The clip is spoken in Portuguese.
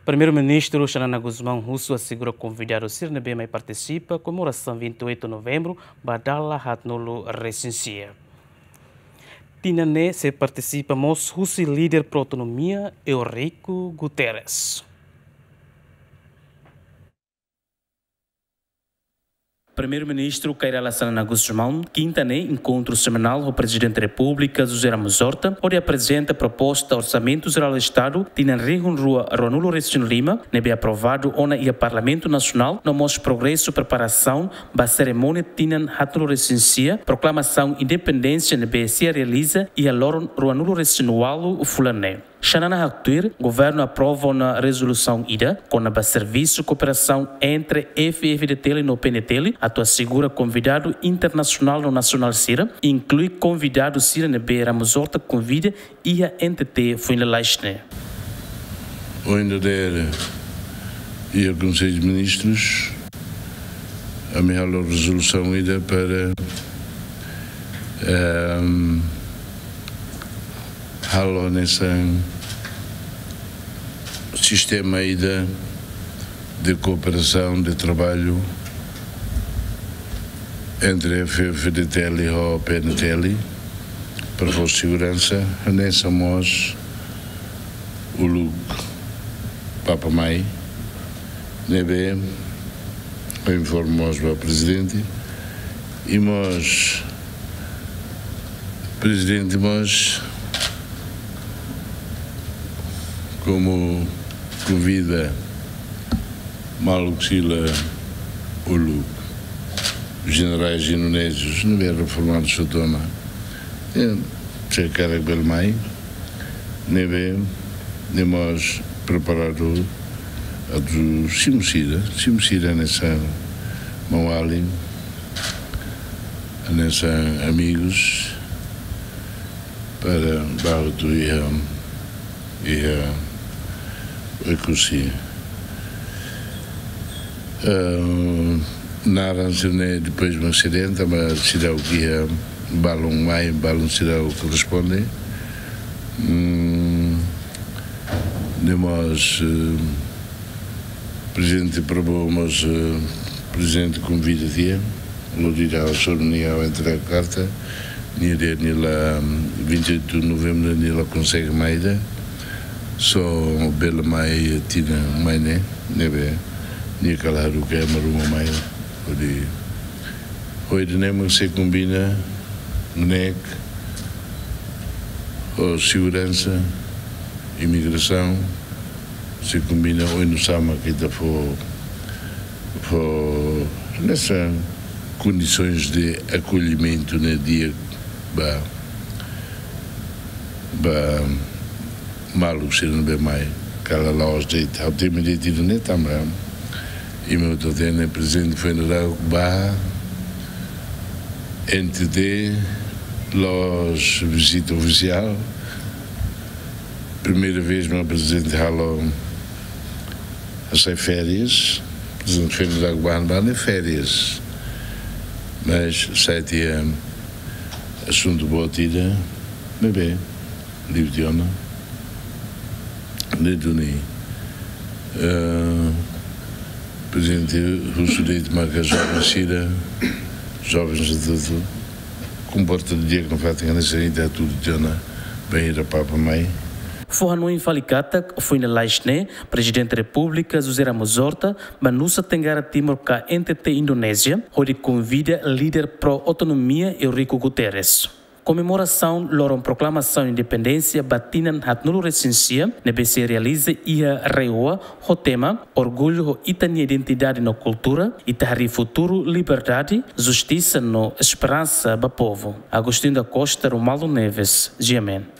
Primeiro-Ministro Xanana Guzmão Russo assegura convidar o Sirnebema e participa à comemoração 28 de novembro, Badala Hatnulu recensia. Tinane se participa Mos Russo líder para a autonomia Eurico Guterres. Primeiro-Ministro Kairala Xanana Guzmão, quinta-ne, encontro semanal com o Presidente da República, José Ramos Horta, onde apresenta a proposta Orçamento Geral do Estado, Tinan Rigon Rua Ronulo Restino Lima, nebe aprovado ona e a Parlamento Nacional, no mos progresso preparação, ba cerimônia Tinan Hatnulo Recensia, proclamação Independência nebe se realiza e a Loron Ronulo Restinualo Fulané. Xanana Haktuir, governo aprova uma resolução IDA, com a serviço de cooperação entre FFDTL e no PNTL, a segura convidado internacional no Nacional Sira, inclui convidado Sira Nebe Ramos Horta convida e a NTT foi na Laixne. O NDR e o Conselho de Ministros, a melhor resolução IDA para halo nesse sistema IDA de cooperação de trabalho entre a FFDTL e o PNTL para a segurança, nessa mós o Luke Papa Mai, nebe, informamos ao Presidente e nós, Presidente, nós como convida Maluxila Ulu, os generais indonésios, não é reformado o seu toma, se cara pelo mai, nem nós preparado a do Simocida nessa Mauali, nessa amigos, para Bardo e a cursia. Na Aranzone, depois de um acidente, mas será o que é balão será o que corresponde. Nós, Presidente aprovou, mas Presidente convida-te, lo dirá ao Sornial entre a carta, nila 28 de novembro, nila consegue maida. Só bela mai tina mai nebe ni kalaru que maruma mai hoje nem se combina nek o segurança imigração se combina hoje no sama que está for nessa condições de acolhimento no dia ba malu sirene be mai kala laos de tema de tirane tamra e meu totene presidente federal ba entidade los visita oficial primeira vez meu presidente halo a sair férias presidente federal ba nem férias mas sai dia assunto botida bebê livre de honra Neduni, Presidente Russo de marca jovens de tudo, comporta de dia que não fazem nessa ideia tudo de Ana, bem ir a Papa Mai. Forrano Infalicata foi na Laixne, Presidente da República, José Ramos Horta, Manusa Tengara Timor ka NTT Indonésia, onde convida líder pró-autonomia Eurico Guterres. Comemoração Loron Proclamação Independência Batinan Hatnulo Recensia, nebe se realiza e a reoa o tema Orgulho e Itania Identidade na Cultura, Itahari Futuro, Liberdade, Justiça no Esperança do Povo. Agostinho da Costa, Romalo Neves, Giamen.